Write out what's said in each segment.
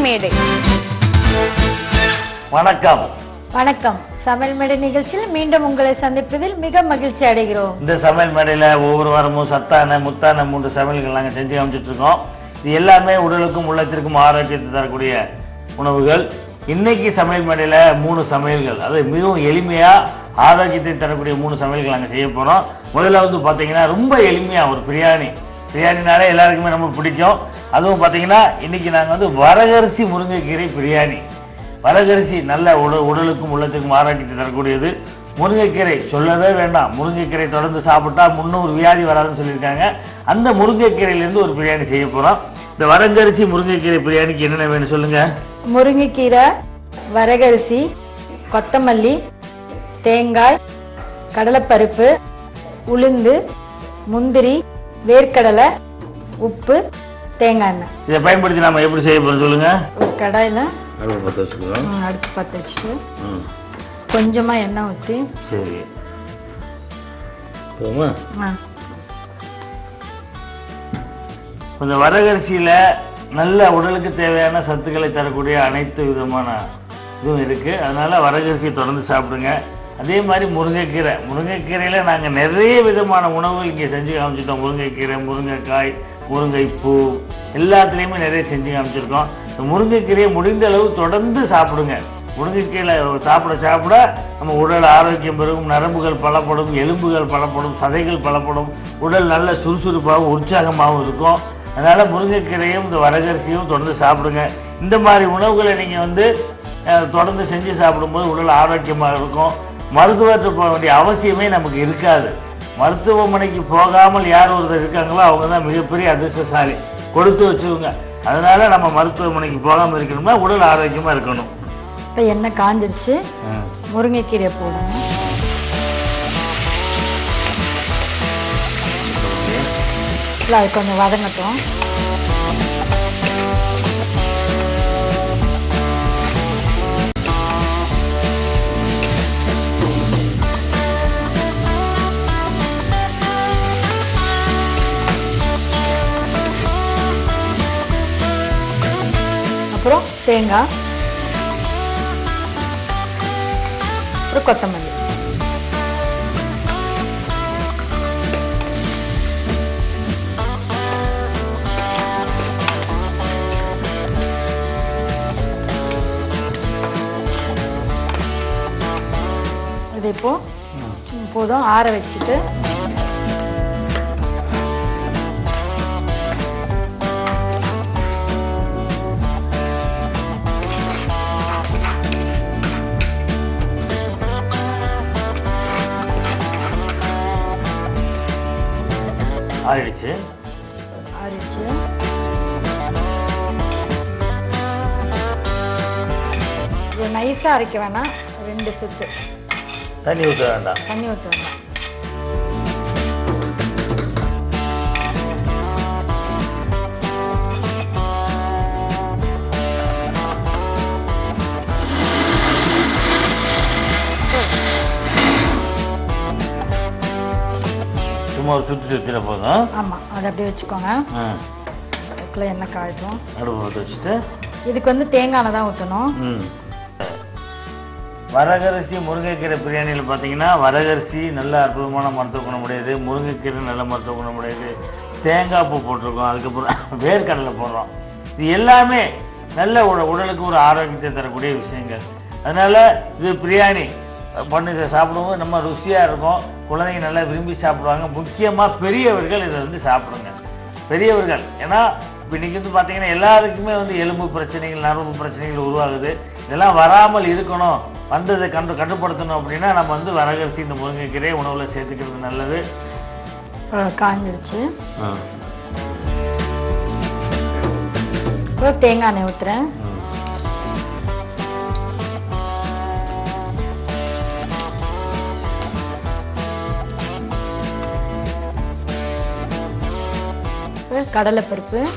மேடை. வணக்கம். வணக்கம். சமையல் மேடை நிகழ்ச்சியில் மீண்டும் உங்களை சந்திப்பதில் மிக மகிழ்ச்சி அடைகிறோம். இந்த சமையல் மேடையில் ஒவ்வொரு வாரமும் சத்தான முத்தான 3 சமையல்கள் நாங்கள் செஞ்சு காமிச்சிட்டு இருக்கோம். இது எல்லாமே உடலுக்கும் உள்ளத்திற்கும் ஆரோக்கியத்தை தரக்கூடிய உணவுகள். இன்னைக்கு சமையல் மேடையில் 3 சமையல்கள், அது மிகவும் எளிமையாக ஆரோக்கியத்தை தரக்கூடிய 3 சமையல்கள் நாங்கள் செய்ய போகிறோம். முதல்ல வந்து பார்த்தீங்கன்னா ரொம்ப எளிமையாக ஒரு பிரியாணினாலே எல்லாருக்குமே ரொம்ப பிடிக்கும். அதுவும் பார்த்தீங்கன்னா இன்றைக்கி நாங்கள் வந்து வரகரிசி முருங்கைக்கீரை பிரியாணி. வரகரிசி நல்ல உடலுக்கும் உள்ளத்திற்கும் ஆரோக்கியத்தை தரக்கூடியது. முருங்கைக்கீரை சொல்லவே வேண்டாம். முருங்கைக்கீரை தொடர்ந்து சாப்பிட்டா 300 வியாதி வராதுன்னு சொல்லியிருக்காங்க. அந்த முருங்கைக்கீரையிலேருந்து ஒரு பிரியாணி செய்ய போகிறோம். இந்த வரகரிசி முருங்கைக்கீரை பிரியாணிக்கு என்னென்ன வேணும் சொல்லுங்கள். முருங்கைக்கீரை, வரகரிசி, கொத்தமல்லி, தேங்காய், கடலைப்பருப்பு, உளுந்து, முந்திரி, வேர்க்கடலை, உப்பு, தேங்காய் எண்ணெய். இதை பயன்படுத்தி நாம் எப்படி செய்ய போகிறோம் சொல்லுங்கள். ஒரு கடாயில் அடுப்பு பற்ற வச்சுக்கலாம். அடுப்பு பற்ற வச்சுட்டு கொஞ்சமாக எண்ணெய் ஊற்றி. சரி போமா. கொஞ்சம் வரகரிசியில் நல்ல உடலுக்கு தேவையான சத்துக்களை தரக்கூடிய அனைத்து விதமான இதுவும் இருக்குது. அதனால் வரகரிசியை தொடர்ந்து சாப்பிடுங்க. அதே மாதிரி முருங்கைக்கீரையில் நாங்கள் நிறைய விதமான உணவுகள் இங்கே செஞ்சு காமிச்சிட்டோம். முருங்கைக்கீரை, முருங்கைக்காய், முருங்கைப்பூ எல்லாத்துலேயுமே நிறைய செஞ்சு காமிச்சிருக்கோம். இந்த முருங்கைக்கீரையை முடிந்த அளவு தொடர்ந்து சாப்பிடுங்க. முருங்கைக்கீரை சாப்பிட நம்ம உடல் ஆரோக்கியம் பெறும், நரம்புகள் பலப்படும், எலும்புகள் பலப்படும், சதைகள் பலப்படும், உடல் நல்ல சுறுசுறுப்பாகவும் உற்சாகமாகவும் இருக்கும். அதனால் முருங்கைக்கீரையும் இந்த வரகரிசியும் தொடர்ந்து சாப்பிடுங்க. இந்த மாதிரி உணவுகளை நீங்கள் வந்து தொடர்ந்து செஞ்சு சாப்பிடும்போது உடல் ஆரோக்கியமாக இருக்கும். மருத்துவர்கிட்ட போக வேண்டிய அவசியமே நமக்கு இருக்காது. மருத்துவமனைக்கு போகாமல் யார் ஒருத்தர் இருக்காங்களோ அவங்க தான் மிகப்பெரிய அதிர்ஷ்டசாலி, கொடுத்து வச்சுருங்க. அதனால் நம்ம மருத்துவமனைக்கு போகாமல் இருக்கணும்னா உடல் ஆரோக்கியமாக இருக்கணும். இப்போ எண்ணெய் காஞ்சிடுச்சு, முருங்கைக்கீரையை போடணும். இல்லை அது கொஞ்சம் வதங்கட்டும். அப்புறம் தேங்காய், அப்புறம் கொத்தமல்லி. இது இப்போ போதும், ஆற வச்சுட்டு ஆறிடுச்சு. இது நைஸாக அரைக்க வேணாம், 2 சுத்து தண்ணி ஊற்ற வேண்டாம். சும்மா ஒரு சுற்றிட போதும். ஆமாம், அதை அப்படியே வச்சுக்கோங்க. அதுக்குள்ளே எண்ணெய் காய்ட்டும். அடுப்பு போட்டு வச்சுட்டு இதுக்கு வந்து தேங்காய் எண்ணெய் தான் ஊற்றணும். வரகரிசி முருங்கைக்கீரை பிரியாணியில் பார்த்தீங்கன்னா வரகரிசி நல்ல அற்புதமான மருத்துவ குணமுடையது, முருங்கைக்கீரை நல்ல மருத்துவ குணமுடையது, தேங்காய் பூ போட்டிருக்கோம், அதுக்கப்புறம் வேர்க்கடலை போடுறோம். இது எல்லாமே நல்ல உடலுக்கு ஒரு ஆரோக்கியத்தை தரக்கூடிய விஷயங்கள். அதனால் இது பிரியாணி பண்ணி சாப்பிடும்போது நம்ம ருசியாக இருக்கும். குழந்தைங்க நல்லா விரும்பி சாப்பிடுவாங்க. முக்கியமாக பெரியவர்கள் இதை வந்து சாப்பிடுங்க. பெரியவர்கள், ஏன்னா இப்போ இன்றைக்கி வந்து பார்த்திங்கன்னா எல்லாருக்குமே வந்து எலும்பு பிரச்சனைகள், நரம்பு பிரச்சனைகள் உருவாகுது. இதெல்லாம் வராமல் இருக்கணும், வந்ததை கட்டுப்படுத்தணும் அப்படின்னா நம்ம வந்து வரகரிசி இந்த முருங்கைக்கீரை உணவில் சேர்த்துக்கிறது நல்லது. காஞ்சிடுச்சு. அப்புறம் தேங்காய் எண்ணெய் ஊற்றுறேன். கடலைப்பருப்பு,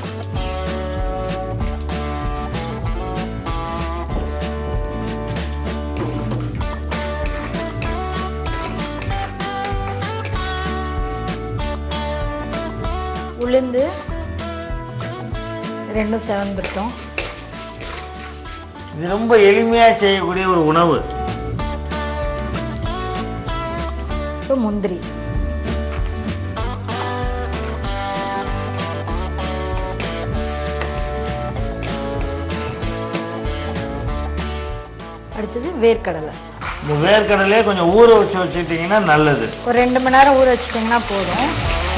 உளுந்து ரெண்டும் செவந்துட்டோம். இது ரொம்ப எளிமையாக செய்யக்கூடிய ஒரு உணவு. இப்போ முந்திரி, அடுத்தது வேர்க்கடலை. இந்த வேர்க்கடலையே கொஞ்சம் ஊற வச்சுக்கிட்டிங்கன்னா நல்லது. ஒரு 2 மணி நேரம் ஊற வச்சுட்டிங்கன்னா போதும்.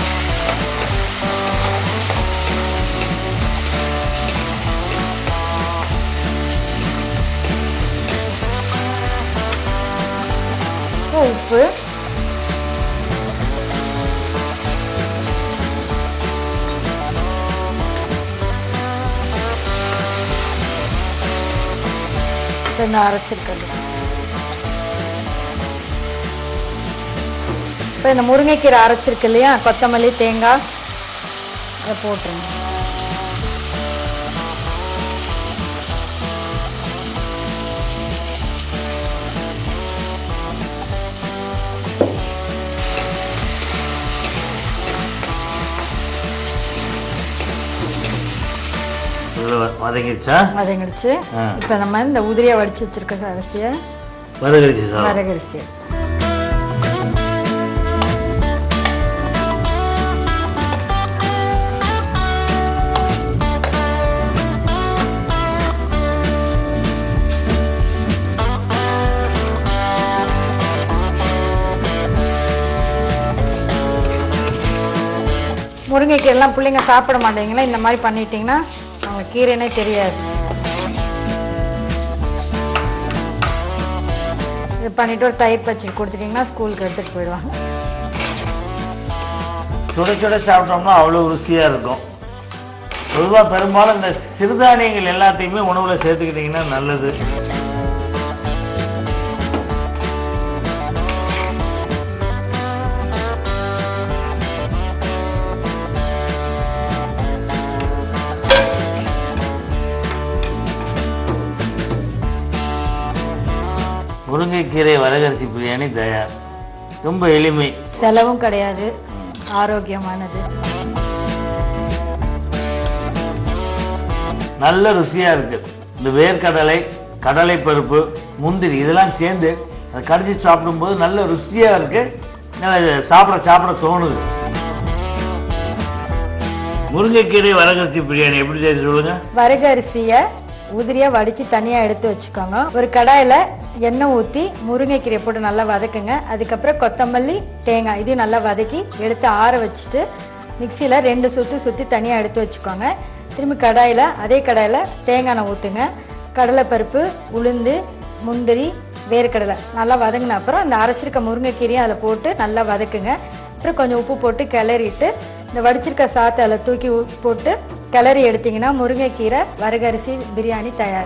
உப்பு, அரைச்சிருக்கிறது. இப்போ இந்த முருங்கைக்கீரை அரைச்சிருக்கு இல்லையா, கொத்தமல்லி தேங்காய் அதை போட்டுருங்க. வதங்கிடுச்சா? வதங்கிடுச்சு. இப்போ நம்ம இந்த உதிரியா வடிச்சு வச்சிருக்க அரிசியை வரகரிசி முருங்கைக்கீரைலாம் பிள்ளைங்க சாப்பிட மாட்டீங்களா? இந்த மாதிரி பண்ணிட்டீங்கன்னா அவங்க கீரைனே தெரியாது. இது பண்ணிட்டு ஒரு தயிர் பச்சடி கொடுத்துட்டீங்கன்னா ஸ்கூலுக்கு எடுத்துகிட்டு போயிடுவாங்க. சுட சுட சாப்பிட்டோம்னா அவ்வளோ ருசியாக இருக்கும். பொதுவாக பெரும்பாலும் இந்த சிறுதானியங்கள் எல்லாத்தையுமே உணவில் சேர்த்துக்கிட்டிங்கன்னா நல்லது. முருங்கைக்கீரை வரகரிசி பிரியாணி தயார். ரொம்ப எளிமை, செலவும் கிடையாது, ஆரோக்கியமானது, நல்ல ருசியாக இருக்குது. இந்த வேர்க்கடலை, கடலை பருப்பு, முந்திரி இதெல்லாம் சேர்ந்து அதை கடிச்சு சாப்பிடும்போது நல்ல ருசியாக இருக்குது. சாப்பிட தோணுது. முருங்கைக்கீரை வரகரிசி பிரியாணி எப்படி செய்ய சொல்லுங்க. வரகரிசியை உதிரியா வடிச்சு தனியாக எடுத்து வச்சுக்கோங்க. ஒரு கடாயில் எண்ணெய் ஊற்றி முருங்கைக்கீரை போட்டு நல்லா வதக்குங்க. அதுக்கப்புறம் கொத்தமல்லி தேங்காய் இதையும் நல்லா வதக்கி எடுத்து ஆற வச்சுட்டு மிக்சியில் 2 சுற்றி தனியாக எடுத்து வச்சுக்கோங்க. திரும்பி அதே கடாயில் தேங்காய் எண்ணெய் ஊற்றுங்க. கடலைப்பருப்பு, உளுந்து, முந்திரி, வேர்க்கடலை நல்லா வதங்கின அப்புறம் அந்த அரைச்சிருக்க முருங்கைக்கீரையும் அதில் போட்டு நல்லா வதக்குங்க. அப்புறம் கொஞ்சம் உப்பு போட்டு கிளறிட்டு இந்த வடிச்சிருக்க சாத்தை அதில் தூக்கி போட்டு கிளறி எடுத்திங்கன்னா முருங்கைக்கீரை வரகரிசி பிரியாணி தயார்.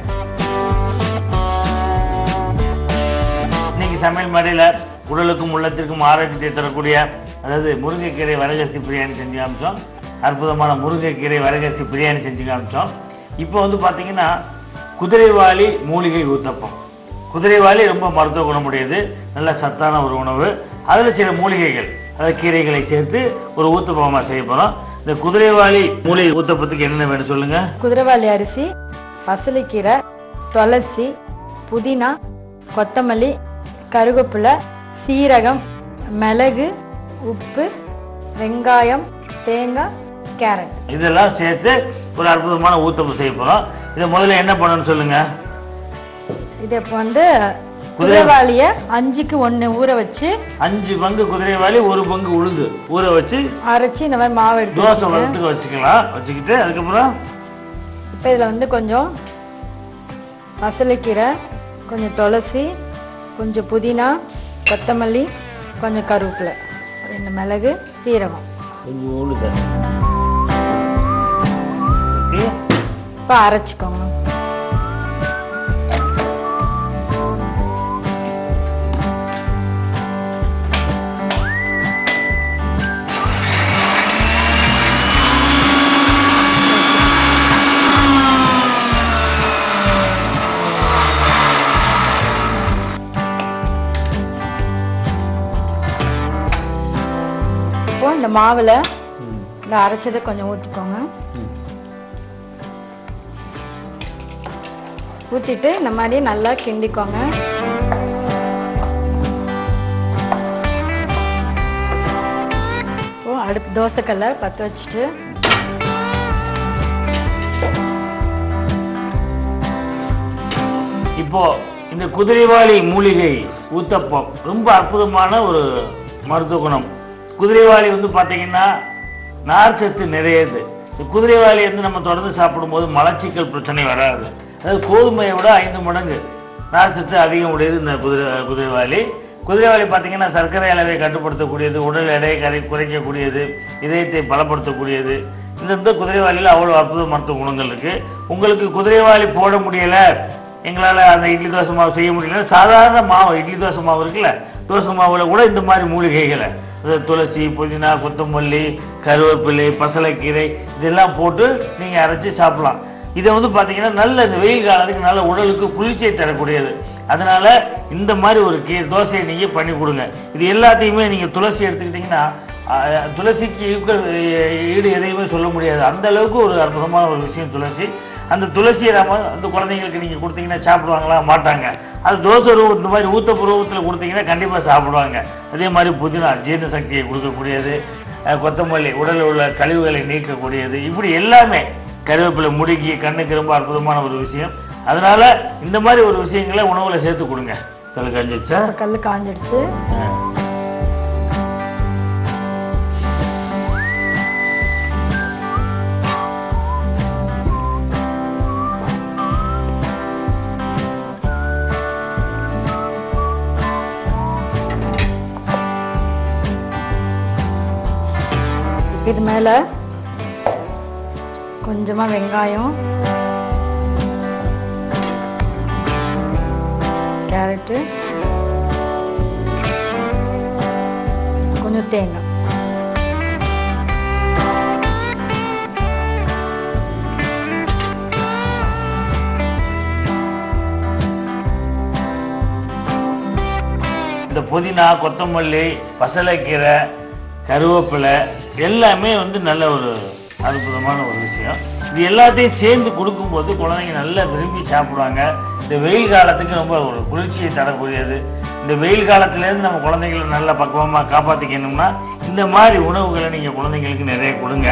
இன்னைக்கு சமையல் மேடையில் உடலுக்கும் உள்ளத்திற்கும் ஆரோக்கியத்தை தரக்கூடிய அதாவது முருங்கைக்கீரை வரகரிசி பிரியாணி செஞ்சு காமிச்சோம். அற்புதமான முருங்கைக்கீரை வரகரிசி பிரியாணி செஞ்சு காமிச்சோம். இப்போ வந்து பார்த்திங்கன்னா குதிரைவாலி மூலிகை ஊத்தப்பம். குதிரைவாலி ரொம்ப மருத்துவ குணமுடையது, நல்ல சத்தான ஒரு உணவு. அதில் சில மூலிகைகள் அதாவது கீரைகளை சேர்த்து ஒரு ஊத்தப்பமாக செய்ய போகிறோம். இந்த குதிரைவாலி மூலிகை ஊத்தப்பத்துக்கு என்னென்ன வேணும் சொல்லுங்க. குதிரைவாலி அரிசி, பசலைக்கீரை, துளசி, புதினா, கொத்தமல்லி, கருவேப்பிலை, சீரகம், மிளகு, உப்பு, வெங்காயம், தேங்காய், கேரட் இதெல்லாம் சேர்த்து ஒரு அற்புதமான ஊத்தப்பம் செய்ய போகிறோம். இதை முதல்ல என்ன பண்ணணும்னு சொல்லுங்க. இது இப்போ வந்து குதிரைவாலியை 5க்கு 1 ஊற வச்சு 5 பங்கு குதிரைவாலி 1 பங்கு உளுந்து ஊற வச்சு அரைச்சி இந்த மாதிரி மாவு எடுத்து தோசை வரட்டுக்கு வச்சுக்கலாம். வச்சுக்கிட்டு அதுக்கப்புறம் இப்போ இதில் வந்து கொஞ்சம் பசலைக்கீரை, கொஞ்சம் துளசி, கொஞ்சம் புதினா, கொத்தமல்லி, கொஞ்சம் கருவேப்பிலை, 2 மிளகு, சீரகம், கொஞ்சம் உளுந்து இப்போ அரைச்சிக்கோங்க. இந்த மாவில் இந்த அரைச்சதை கொஞ்சம் ஊற்றிக்கோங்க. ஊற்றிட்டு இந்த மாதிரி நல்லா கிண்டிக்கோங்க. இப்போ அடுப்பு தோசைக்கல்லை பற்ற வச்சுட்டு இப்போ இந்த குதிரைவாலி மூலிகை ஊத்தப்பம் ரொம்ப அற்புதமான ஒரு மருத்துவ குணம். குதிரைவாலி வந்து பார்த்தீங்கன்னா நார்ச்சத்து நிறையது. குதிரைவாலி வந்து நம்ம தொடர்ந்து சாப்பிடும்போது மலச்சிக்கல் பிரச்சனை வராது. அதாவது கோதுமையை விட 5 மடங்கு நார்ச்சத்து அதிகம் உடையது இந்த குதிரைவாலி. குதிரைவாலி பார்த்தீங்கன்னா சர்க்கரை அளவை கட்டுப்படுத்தக்கூடியது, உடல் எடையை குறைக்கக்கூடியது, இதயத்தை பலப்படுத்தக்கூடியது. இந்த குதிரைவாலியில் அவ்வளோ அற்புத மருத்துவ குணங்கள் இருக்குது. உங்களுக்கு குதிரைவாலி போட முடியலை, எங்களால் அந்த இட்லி தோசை மாவு செய்ய முடியல, சாதாரண மாவு இட்லி தோசை மாவு இருக்குல்ல, தோசை மாவில் கூட இந்த மாதிரி மூலிகைகளை, அதாவது துளசி, புதினா, கொத்தமல்லி, கருவேப்பிலை, பசலைக்கீரை இதெல்லாம் போட்டு நீங்கள் அரைச்சி சாப்பிடலாம். இதை வந்து பார்த்தீங்கன்னா நல்ல இந்த வெயில் காலத்துக்கு நல்ல உடலுக்கு குளிர்ச்சியை தரக்கூடியது. அதனால் இந்த மாதிரி ஒரு தோசையை நீங்கள் பண்ணி கொடுங்க. இது எல்லாத்தையுமே நீங்கள் துளசி எடுத்துக்கிட்டிங்கன்னா துளசிக்கு ஈடு எதையுமே சொல்ல முடியாது. அந்த அளவுக்கு ஒரு அற்புதமான ஒரு விஷயம் துளசி. அந்த துளசியை நம்ம அந்த குழந்தைங்களுக்கு நீங்கள் கொடுத்தீங்கன்னா சாப்பிடுவாங்களா? மாட்டாங்க. அது தோசை இந்த மாதிரி ஊத்தப்பு ரூபத்தில் கொடுத்தீங்கன்னா கண்டிப்பாக சாப்பிடுவாங்க. அதே மாதிரி புதினா ஜீரண சக்தியை கொடுக்கக்கூடியது, கொத்தமல்லி உடலில் உள்ள கழிவுகளை நீக்கக்கூடியது, இப்படி எல்லாமே, கருவேப்பிலை முடிக்கி கண்ணுக்கு ரொம்ப அற்புதமான ஒரு விஷயம். அதனால் இந்த மாதிரி ஒரு விஷயங்களை உணவில் சேர்த்து கொடுங்க. கல் காஞ்சிடுச்சா? கல் காஞ்சிடுச்சு. இது மேலே கொஞ்சமாக வெங்காயம், கேரட்டு, கொஞ்சம் தேங்காய், இந்த புதினா, கொத்தமல்லி, பசலைக்கீரை, கருவேப்பிலை எல்லாமே வந்து நல்ல ஒரு அற்புதமான ஒரு விஷயம். இது எல்லாத்தையும் சேர்ந்து கொடுக்கும்போது குழந்தைங்க நல்லா விரும்பி சாப்பிடுவாங்க. இந்த வெயில் காலத்துக்கு ரொம்ப ஒரு குளிர்ச்சியை தரக்கூடியது. இந்த வெயில் காலத்துலேருந்து நம்ம குழந்தைங்களை நல்லா பக்குவமாக காப்பாற்றிக்கணும்னா இந்த மாதிரி உணவுகளை நீங்கள் குழந்தைங்களுக்கு நிறைய கொடுங்க.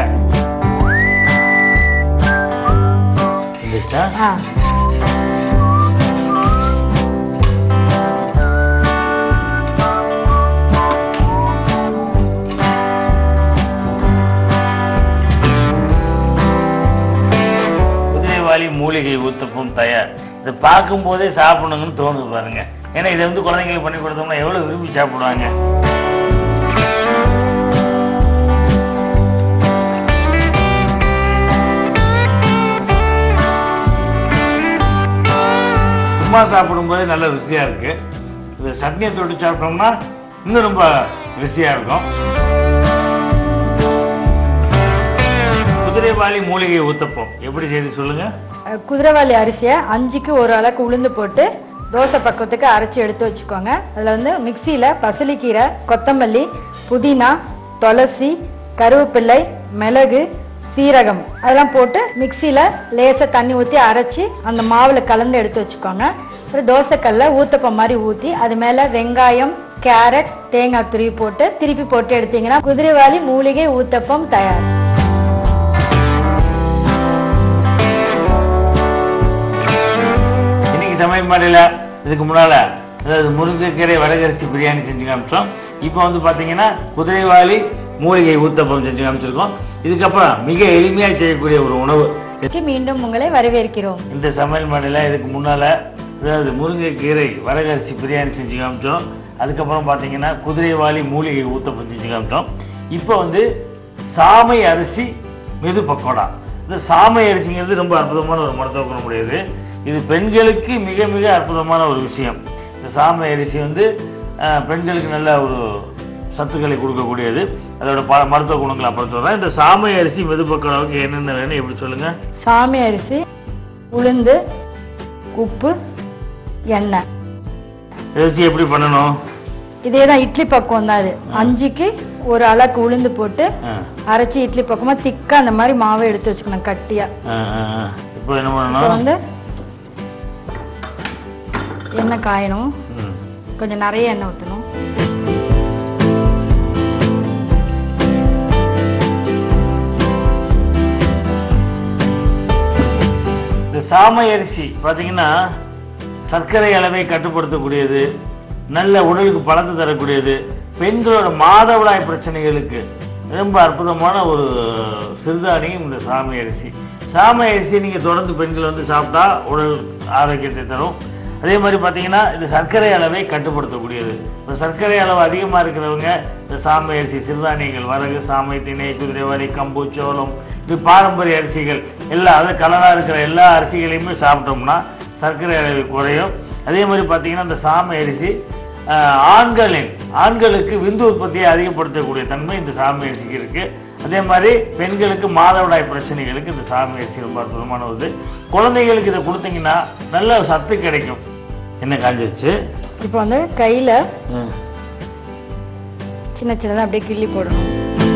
மூலிகை ஊத்தப்பம் தயார். இதை பார்க்கும் போதே சாப்பிடணுங்கன்னு தோணுது பாருங்க. ஏன்னா இதை வந்து குழந்தைங்களுக்கு பண்ணி கொடுத்தோம்னா எவ்வளவு விரும்பி சாப்பிடுவாங்க. சும்மா சாப்பிடும்போது நல்ல ருசியா இருக்கு. இது சட்னியை தொட்டு சாப்பிட்டோம்னா இன்னும் ரொம்ப ருசியா இருக்கும். குதிரைவாலி மூலிகை ஊத்தப்பம் எப்படி செய்து சொல்லுங்க. குதிரைவாலி அரிசியை 5க்கு 1 அளவுக்கு உளுந்து போட்டு தோசை பக்கத்துக்கு அரைச்சி எடுத்து வச்சுக்கோங்க. அதில் வந்து மிக்சியில் பசலிக்கீரை, கொத்தமல்லி, புதினா, துளசி, கருவேப்பிள்ளை, மிளகு, சீரகம் அதெல்லாம் போட்டு மிக்சியில் லேசாக தண்ணி ஊற்றி அரைச்சி அந்த மாவில் கலந்து எடுத்து வச்சுக்கோங்க. அப்புறம் தோசைக்கல்ல ஊத்தப்பம் மாதிரி ஊற்றி அது மேலே வெங்காயம், கேரட், தேங்காய் துருவி போட்டு திருப்பி போட்டு எடுத்தீங்கன்னா குதிரைவாலி மூலிகை ஊத்தப்பம் தயார். சமையல் மாடியில் இதுக்கு முன்னால் அதாவது முருங்கைக்கீரை வரகரிசி பிரியாணி செஞ்சு காமிச்சோம். இப்போ வந்து பார்த்தீங்கன்னா குதிரைவாலி மூலிகை ஊத்தப்பம் செஞ்சு காமிச்சிருக்கோம். இதுக்கப்புறம் மிக எளிமையாக செய்யக்கூடிய ஒரு உணவு மீண்டும் உங்களை வரவேற்கிறோம். இந்த சமையல் மாடியில் இதுக்கு முன்னால் அதாவது முருங்கைக்கீரை வரகரிசி பிரியாணி செஞ்சு காமிச்சோம். அதுக்கப்புறம் பார்த்தீங்கன்னா குதிரைவாலி மூலிகை ஊத்தப்பம் செஞ்சு காமிச்சோம். இப்போ வந்து சாமை அரிசி மெது பக்கோடா. இந்த சாமை அரிசிங்கிறது ரொம்ப அற்புதமான ஒரு மருத்துவ குணம் உடையது. இது பெண்களுக்கு மிக மிக அற்புதமான ஒரு விஷயம். இந்த சாமை அரிசி வந்து பெண்களுக்கு நல்ல ஒரு சத்துக்களை கொடுக்கக்கூடியது. அதோட மருத்துவ குணங்களை அப்புறம் சொல்கிறேன். இந்த சாமை அரிசி மெது பக்கோடாவுக்கு என்னென்ன வேணும் எப்படி சொல்லுங்கள். சாமை அரிசி, உளுந்து, உப்பு, எண்ணெய். இதை வச்சு எப்படி பண்ணணும்? இதே தான் இட்லி பக்குவம் தான். அது 5க்கு 1 அளவுக்கு உளுந்து போட்டு அரைச்சி இட்லி பக்கமாக திக்காக அந்த மாதிரி மாவை எடுத்து வச்சுக்கணும் கட்டியாக. இப்போ என்ன பண்ணணும்? வந்து எண்ணெய் காயணும், கொஞ்சம் நிறைய எண்ணெய் ஊற்றணும். இந்த சாமை அரிசி பார்த்தீங்கன்னா சர்க்கரை அளவை கட்டுப்படுத்தக்கூடியது, நல்ல உடலுக்கு பலத்தை தரக்கூடியது, பெண்களோட மாதவிடாய் பிரச்சனைகளுக்கு ரொம்ப அற்புதமான ஒரு சிறுதானியம் இந்த சாமை அரிசி. சாமை அரிசி நீங்கள் தொடர்ந்து பெண்கள் வந்து சாப்பிட்டா உடல் ஆரோக்கியத்தை தரும். அதே மாதிரி பார்த்தீங்கன்னா இந்த சர்க்கரை அளவை கட்டுப்படுத்தக்கூடியது. இப்போ சர்க்கரை அளவு அதிகமாக இருக்கிறவங்க இந்த சாமை அரிசி, சிறுதானியங்கள், வரகு, சாமை, திணை, குதிரைவாலி, கம்பு, சோளம், இப்படி பாரம்பரிய அரிசிகள் எல்லாம், அது கலராக இருக்கிற எல்லா அரிசிகளையுமே சாப்பிட்டோம்னா சர்க்கரை அளவு குறையும். அதே மாதிரி பார்த்தீங்கன்னா இந்த சாமை அரிசி ஆண்களுக்கு விந்து உற்பத்தியை அதிகப்படுத்தக்கூடிய தன்மை இந்த சாமை அரிசிக்கு இருக்குது. அதே மாதிரி பெண்களுக்கு மாதவிடாய் பிரச்சனைகளுக்கு இந்த சாமை அரிசி ரொம்ப அற்புதமான ஒரு. குழந்தைகளுக்கு இதை கொடுத்தீங்கன்னா நல்ல சத்து கிடைக்கும். என்ன காஞ்சிருச்சு? இப்போ வந்து கையில் சின்ன சின்னதாக அப்படியே கிள்ளி போடணும்.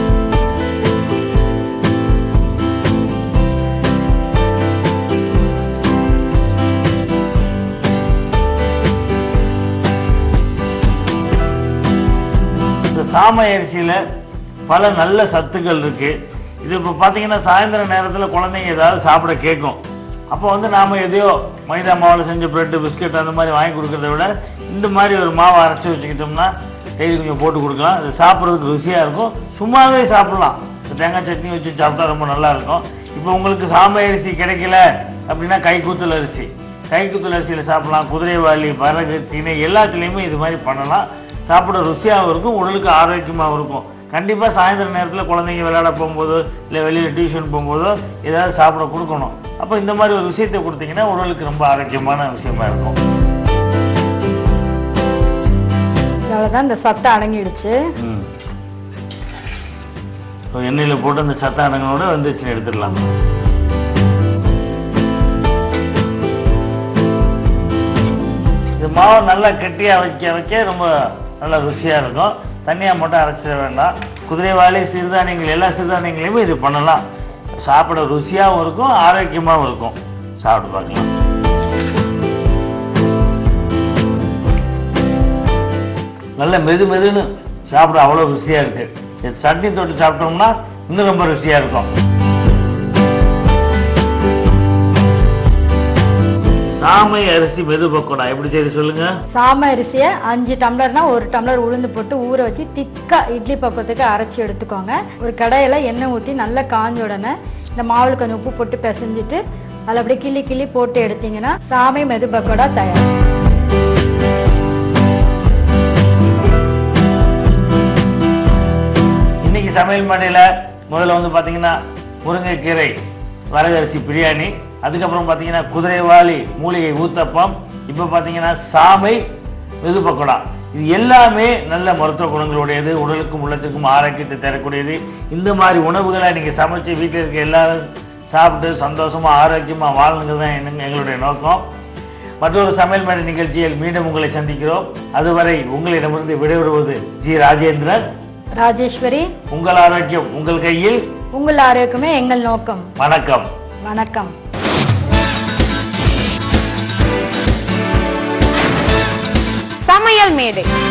சாமை அரிசியில் பல நல்ல சத்துக்கள் இருக்குது. இது இப்போ பார்த்தீங்கன்னா சாயந்தர நேரத்தில் குழந்தைங்க ஏதாவது சாப்பிட கேட்கும். அப்போ வந்து நாம் எதையோ மைதா மாவில் செஞ்ச ப்ரெட்டு, பிஸ்கட் அந்த மாதிரி வாங்கி கொடுக்குறத விட இந்த மாதிரி ஒரு மாவை அரைச்சி வச்சுக்கிட்டோம்னா டெய்லி கொஞ்சம் போட்டு கொடுக்கலாம். இது சாப்பிட்றதுக்கு ருசியாக இருக்கும். சும்மாவே சாப்பிட்லாம். தேங்காய் சட்னி வச்சு சாப்பிட்டா ரொம்ப நல்லாயிருக்கும். இப்போ உங்களுக்கு சாமை அரிசி கிடைக்கல அப்படின்னா கைக்கூத்தல் அரிசியில் சாப்பிட்லாம். குதிரைவாலி, வரகு, திணை எல்லாத்துலேயுமே இது மாதிரி பண்ணலாம். சாப்பிட ருசியாகவும் இருக்கும், உடலுக்கு ஆரோக்கியமாகவும் இருக்கும். கண்டிப்பாக சாயந்தர நேரத்தில் குழந்தைங்க விளையாட போகும்போதோ இல்லை வெளியில் டியூஷன் போகும்போதோ ஏதாவது சாப்பிட கொடுக்கணும். அப்போ இந்த மாதிரி ஒரு விஷயத்தை கொடுத்தீங்கன்னா உடலுக்கு ரொம்ப ஆரோக்கியமான விஷயமா இருக்கும். அவ்வளோதான், இந்த சத்தை அடங்கிடுச்சு. எண்ணெயில் போட்டு அந்த சத்த அடங்களோட வந்துச்சுன்னு எடுத்துடலாம். இது மாவு நல்லா கெட்டியாக வைக்க ரொம்ப நல்லா ருசியாக இருக்கும். தனியாக மட்டும் அரைச்சிட வேண்டாம். குதிரைவாலி, சிறுதானியங்கள், எல்லா சிறுதானியங்களையுமே இது பண்ணலாம். சாப்பிட ருசியாகவும் இருக்கும், ஆரோக்கியமாகவும் இருக்கும். சாப்பிட்டு பார்க்கலாம். நல்ல மெதுன்னு சாப்பிட அவ்வளோ ருசியாக இருக்குது. சட்னி தொட்டு சாப்பிட்டோம்னா இன்னும் ரொம்ப ருசியாக இருக்கும். சாமை அரிசி மெது பக்கோடா எப்படி சரி சொல்லுங்க? சாமை அரிசியை 5 டம்ளர்னா 1 டம்ளர் உளுந்து போட்டு ஊற வச்சு திக்கா இட்லி பக்கத்துக்கு அரைச்சி எடுத்துக்கோங்க. ஒரு கடாயில் எண்ணெய் ஊற்றி நல்லா காஞ்ச உடனே இந்த மாவில் கொஞ்சம் உப்பு போட்டு பிசைஞ்சிட்டு அதில் அப்படியே கிள்ளி போட்டு எடுத்தீங்கன்னா சாமை மெது பக்கோடா தயார். இன்னைக்கு சமையல் மேடையில் முதல்ல வந்து பார்த்தீங்கன்னா முருங்கைக்கீரை வரகரிசி பிரியாணி, அதுக்கப்புறம் பார்த்தீங்கன்னா குதிரைவாலி மூலிகை ஊத்தப்பம், இப்போ பார்த்தீங்கன்னா சாமை மெது பக்கோடா. இது எல்லாமே நல்ல மருத்துவ குணங்களுடையது, உடலுக்கும் உள்ளத்துக்கும் ஆரோக்கியத்தை தரக்கூடியது. இந்த மாதிரி உணவுகளை நீங்கள் சமைச்சு வீட்டில் இருக்க எல்லாரும் சாப்பிட்டு சந்தோஷமாக ஆரோக்கியமாக வாழணுங்கிறது தான் எங்களுடைய நோக்கம். மற்றொரு சமையல் மேடை நிகழ்ச்சியில் மீண்டும் உங்களை சந்திக்கிறோம். அதுவரை உங்களிடமிருந்து விடைபெறுவது ஜி ராஜேந்திரன், ராஜேஸ்வரி. உங்கள் ஆரோக்கியம் உங்கள் கையில், உங்கள் ஆரோக்கியமே எங்கள் நோக்கம். வணக்கம். வணக்கம். சமையல் மேடை.